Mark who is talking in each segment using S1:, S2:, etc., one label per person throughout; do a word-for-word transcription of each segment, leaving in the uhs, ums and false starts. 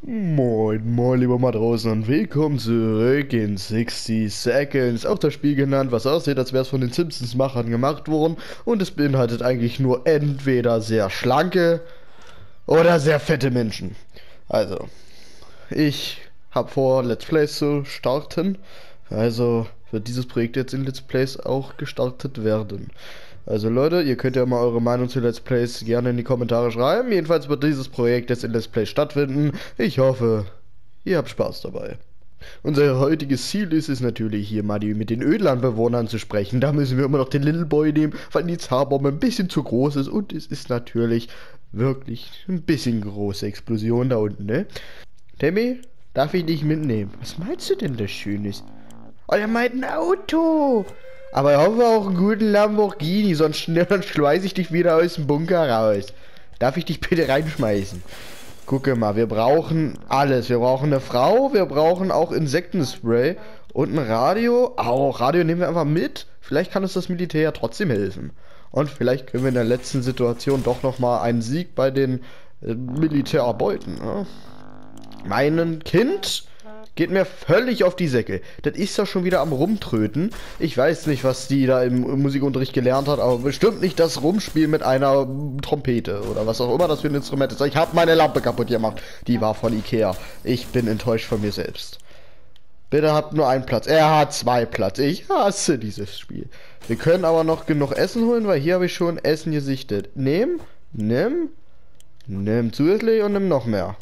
S1: Moin, moin, lieber Matrosen und willkommen zurück in sechzig Seconds. Auch das Spiel genannt, was aussieht, als wäre es von den Simpsons-Machern gemacht worden. Und es beinhaltet eigentlich nur entweder sehr schlanke oder sehr fette Menschen. Also, ich habe vor, Let's Plays zu starten. Also wird dieses Projekt jetzt in Let's Plays auch gestartet werden. Also Leute, ihr könnt ja mal eure Meinung zu Let's Plays gerne in die Kommentare schreiben. Jedenfalls wird dieses Projekt jetzt in Let's Play stattfinden. Ich hoffe, ihr habt Spaß dabei. Unser heutiges Ziel ist es natürlich, hier mal die, mit den Ödlandbewohnern zu sprechen. Da müssen wir immer noch den Little Boy nehmen, weil die Zarbombe ein bisschen zu groß ist. Und es ist natürlich wirklich ein bisschen große Explosion da unten, ne? Tammy, darf ich dich mitnehmen? Was meinst du denn, das Schönes? Oh, er meint ein Auto! Aber ich hoffe auch einen guten Lamborghini, sonst schnell schmeiß ich dich wieder aus dem Bunker raus. Darf ich dich bitte reinschmeißen? Gucke mal, wir brauchen alles. Wir brauchen eine Frau, wir brauchen auch Insektenspray und ein Radio. Auch Radio nehmen wir einfach mit. Vielleicht kann uns das Militär trotzdem helfen. Und vielleicht können wir in der letzten Situation doch nochmal einen Sieg bei den äh, Militär erbeuten. Ne? Mein Kind geht mir völlig auf die Säcke. Das ist ja schon wieder am Rumtröten. Ich weiß nicht, was die da im Musikunterricht gelernt hat, aber bestimmt nicht das Rumspielen mit einer Trompete oder was auch immer das für ein Instrument ist. Ich habe meine Lampe kaputt gemacht. Die war von Ikea. Ich bin enttäuscht von mir selbst. Bitte habt nur einen Platz. Er hat zwei Platz. Ich hasse dieses Spiel. Wir können aber noch genug Essen holen, weil hier habe ich schon Essen gesichtet. Nimm, nimm, nimm zusätzlich und nimm noch mehr.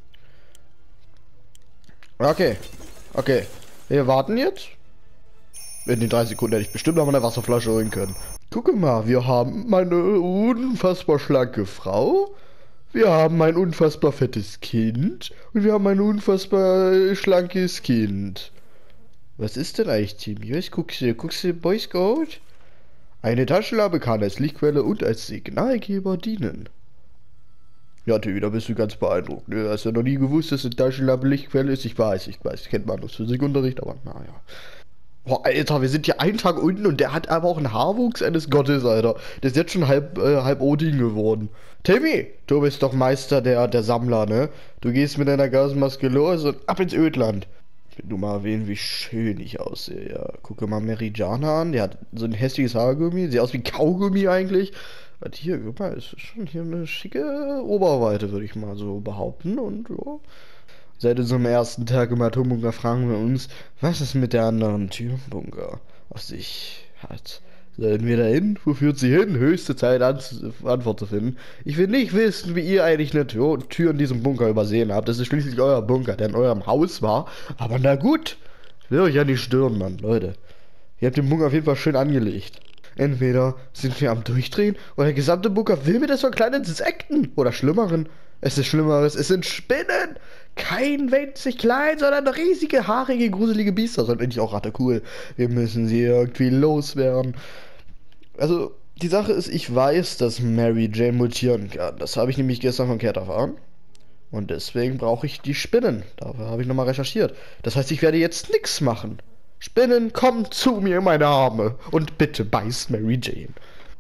S1: Okay, okay. Wir warten jetzt. In den drei Sekunden hätte ich bestimmt noch mal eine Wasserflasche holen können. Gucke mal, wir haben eine unfassbar schlanke Frau. Wir haben ein unfassbar fettes Kind. Und wir haben ein unfassbar schlankes Kind. Was ist denn eigentlich, Timmy? Was guckst du? Guckst du Boy Scout? Eine Taschenlampe kann als Lichtquelle und als Signalgeber dienen. Ja, Timmy, da bist du ganz beeindruckt. Du hast ja noch nie gewusst, dass eine Taschenlampe Lichtquelle ist. Ich weiß, ich weiß, kennt man aus Physikunterricht, aber naja. Boah, Alter, wir sind hier einen Tag unten und der hat aber auch einen Haarwuchs eines Gottes, Alter. Der ist jetzt schon halb, äh, halb Odin geworden. Timmy, du bist doch Meister der, der Sammler, ne? Du gehst mit deiner Gasmaske los und ab ins Ödland. Wenn du mal erwähnen, wie schön ich aussehe, ja. Gucke mal Meridiana an, der hat so ein hässliches Haargummi, sieht aus wie Kaugummi eigentlich. Und hier, guck mal, ist schon hier eine schicke Oberweite, würde ich mal so behaupten. Und ja. Seit unserem ersten Tag im Atombunker fragen wir uns, was es mit der anderen Tür im Bunker auf sich hat. Sollten wir da hin? Wo führt sie hin? Höchste Zeit, An Antwort zu finden. Ich will nicht wissen, wie ihr eigentlich eine Tür, Tür in diesem Bunker übersehen habt. Das ist schließlich euer Bunker, der in eurem Haus war. Aber na gut. Ich will euch ja nicht stören, Mann, Leute. Ihr habt den Bunker auf jeden Fall schön angelegt. Entweder sind wir am Durchdrehen oder der gesamte Bunker will mit so kleinen Insekten. Oder Schlimmeren. Es ist Schlimmeres, es sind Spinnen. Kein winzig klein, sondern riesige, haarige, gruselige Biester. Sind eigentlich auch Ratte cool. Wir müssen sie irgendwie loswerden. Also, die Sache ist, ich weiß, dass Mary Jane mutieren kann. Das habe ich nämlich gestern von Cat erfahren. Und deswegen brauche ich die Spinnen. Dafür habe ich nochmal recherchiert. Das heißt, ich werde jetzt nichts machen. Spinnen, kommt zu mir in meine Arme. Und bitte beiß Mary Jane.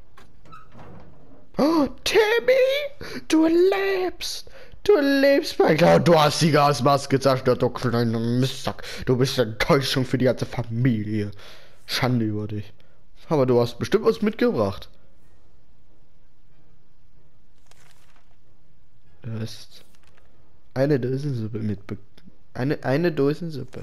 S1: Oh, Timmy, du lebst. Du lebst, mein Kleiner. Du hast die Gasmaske zerstört, du kleiner Mistsack. Du bist eine Enttäuschung für die ganze Familie. Schande über dich. Aber du hast bestimmt was mitgebracht. Du hast eine Dosensuppe mitbe... Eine, eine Dosensuppe.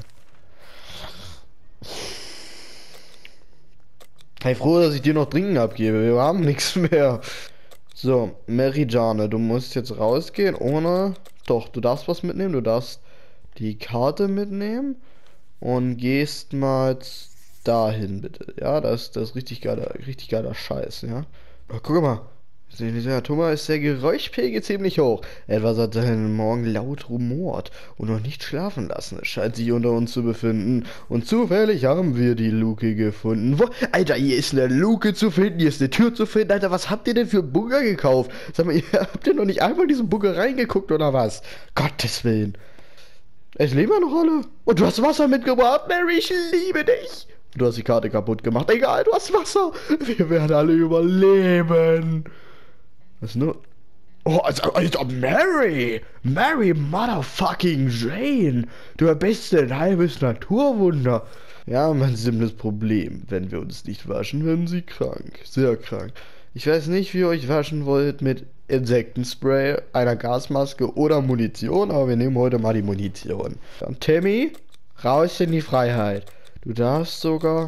S1: Sei froh, dass ich dir noch Trinken abgebe. Wir haben nichts mehr. So, Meridiane, du musst jetzt rausgehen ohne... Doch, du darfst was mitnehmen. Du darfst die Karte mitnehmen und gehst mal dahin, bitte. Ja, das, das ist richtig geiler, richtig geiler Scheiß, ja. Oh, guck mal. Der Thomas ist der Geräuschpegel ziemlich hoch. Etwas hat heute Morgen laut rumort und noch nicht schlafen lassen. Es scheint sich unter uns zu befinden. Und zufällig haben wir die Luke gefunden. Wo? Alter, hier ist eine Luke zu finden, hier ist eine Tür zu finden. Alter, was habt ihr denn für einen Bunker gekauft? Sag mal, ihr habt ihr noch nicht einmal in diesen Bunker reingeguckt oder was? Gottes Willen. Es leben wir noch alle. Und du hast Wasser mitgebracht, Mary, ich liebe dich. Du hast die Karte kaputt gemacht. Egal, du hast Wasser. Wir werden alle überleben. Was nur? Oh, also, also Mary! Mary motherfucking Jane! Du bist ein halbes Naturwunder! Ja, mein simples Problem. Wenn wir uns nicht waschen, werden sie krank. Sehr krank. Ich weiß nicht, wie ihr euch waschen wollt mit Insektenspray, einer Gasmaske oder Munition, aber wir nehmen heute mal die Munition. Und Timmy, raus in die Freiheit. Du darfst sogar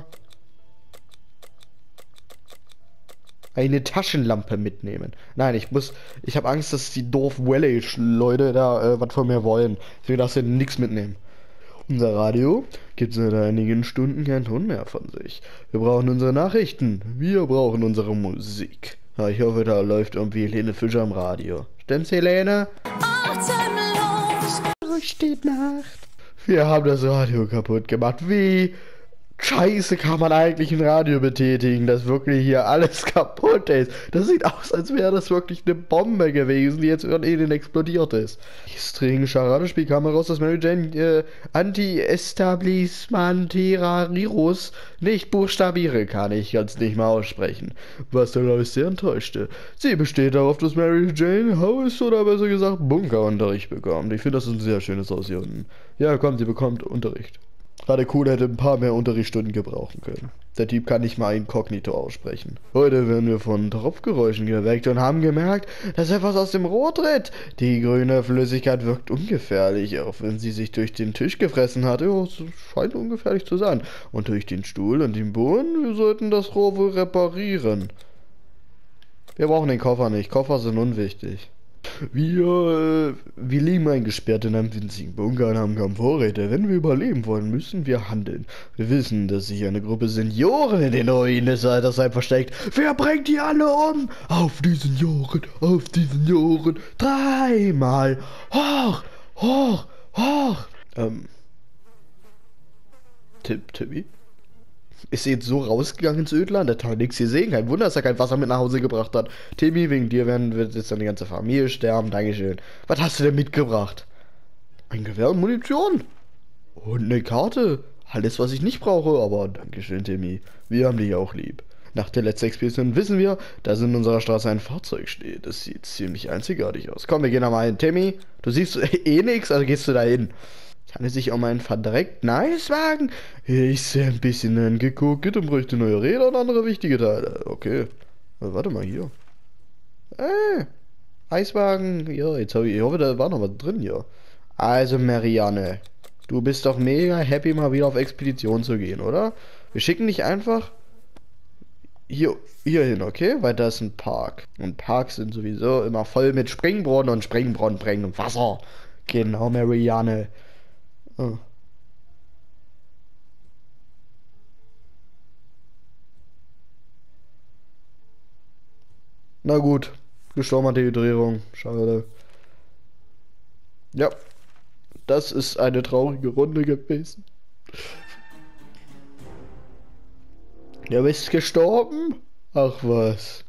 S1: eine Taschenlampe mitnehmen. Nein, ich muss, ich habe Angst, dass die Dorf Village-Leute da äh, was von mir wollen. Deswegen darfst du nichts mitnehmen. Unser Radio gibt seit einigen Stunden keinen Ton mehr von sich. Wir brauchen unsere Nachrichten. Wir brauchen unsere Musik. Ja, ich hoffe, da läuft irgendwie Helene Fischer im Radio. Stimmt's, Helene? Atemlos durch die Nacht. Wir haben das Radio kaputt gemacht. Wie scheiße kann man eigentlich ein Radio betätigen, dass wirklich hier alles kaputt ist? Das sieht aus, als wäre das wirklich eine Bombe gewesen, die jetzt von innen explodiert ist. Die strengen Charadespiel kam heraus, dass Mary Jane äh, Anti-Establishmentera-Virus nicht buchstabieren kann. Ich kann es nicht mal aussprechen. Was dann alles sehr enttäuschte. Sie besteht darauf, dass Mary Jane Haus- oder besser gesagt Bunkerunterricht bekommt. Ich finde, das ist ein sehr schönes Haus hier unten. Ja, komm, sie bekommt Unterricht. Gerade cool, hätte ein paar mehr Unterrichtsstunden gebrauchen können. Der Typ kann nicht mal Inkognito aussprechen. Heute werden wir von Tropfgeräuschen geweckt und haben gemerkt, dass etwas aus dem Rohr tritt. Die grüne Flüssigkeit wirkt ungefährlich, auch wenn sie sich durch den Tisch gefressen hat. Ja, es scheint ungefährlich zu sein. Und durch den Stuhl und den Boden, wir sollten das Rohr wohl reparieren. Wir brauchen den Koffer nicht. Koffer sind unwichtig. Wir, äh, wir liegen eingesperrt in einem winzigen Bunker und haben kaum Vorräte. Wenn wir überleben wollen, müssen wir handeln. Wir wissen, dass sich eine Gruppe Senioren in den Ruinen des Altersheims versteckt. Wer bringt die alle um? Auf die Senioren, auf die Senioren. Dreimal. Hoch, hoch, hoch. Ähm. Tipp, Tippi? Ist jetzt so rausgegangen ins Ödland, der hat nichts gesehen. Kein Wunder, dass er kein Wasser mit nach Hause gebracht hat. Timmy, wegen dir werden wird jetzt deine ganze Familie sterben. Dankeschön. Was hast du denn mitgebracht? Ein Gewehr und Munition. Und eine Karte. Alles, was ich nicht brauche, aber Dankeschön, Timmy. Wir haben dich auch lieb. Nach der letzten Expedition wissen wir, dass in unserer Straße ein Fahrzeug steht. Das sieht ziemlich einzigartig aus. Komm, wir gehen da mal hin. Timmy, du siehst eh nichts, also gehst du da hin. Handelt es sich um einen verdreckt Eiswagen? Ich sehe ein bisschen angeguckt und bräuchte neue Räder und andere wichtige Teile. Okay. Na, warte mal hier. Äh, Eiswagen. Ja, jetzt habe ich, ich hoffe, da war noch was drin hier. Also, Marianne, du bist doch mega happy, mal wieder auf Expedition zu gehen, oder? Wir schicken dich einfach hier, hier hin, okay? Weil da ist ein Park. Und Parks sind sowieso immer voll mit Springbrunnen und Springbrunnen bringen Wasser. Genau, Marianne. Oh. Na gut, gestorben an Dehydrierung. Schade. Ja, das ist eine traurige Runde gewesen. Du bist gestorben? Ach was.